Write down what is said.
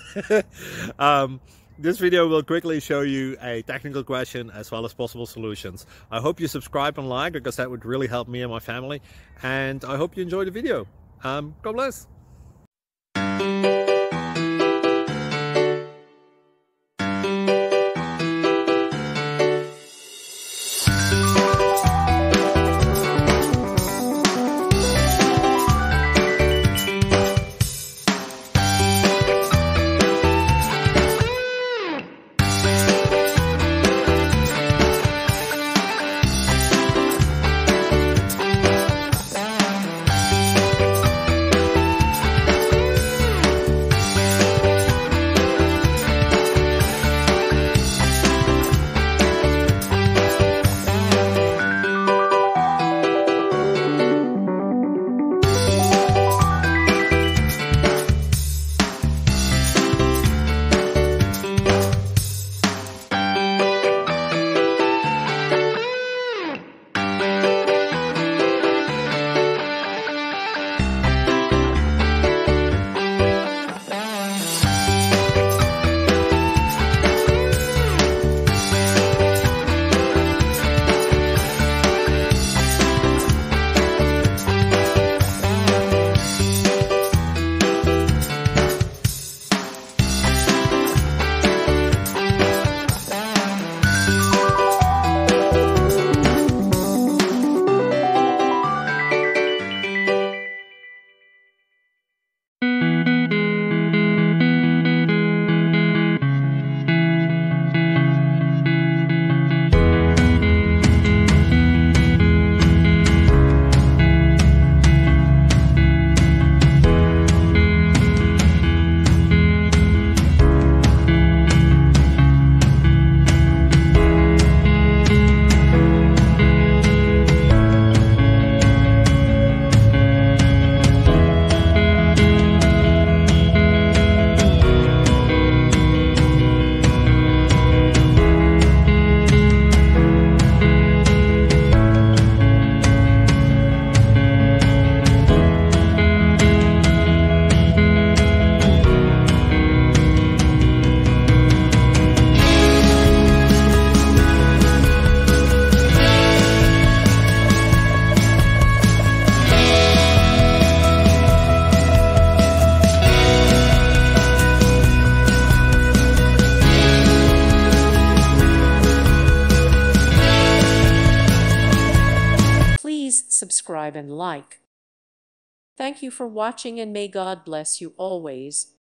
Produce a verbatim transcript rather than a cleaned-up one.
um, this video will quickly show you a technical question as well as possible solutions. I hope you subscribe and like, because that would really help me and my family. And I hope you enjoy the video. Um, God bless. Subscribe and like. Thank you for watching, and may God bless you always.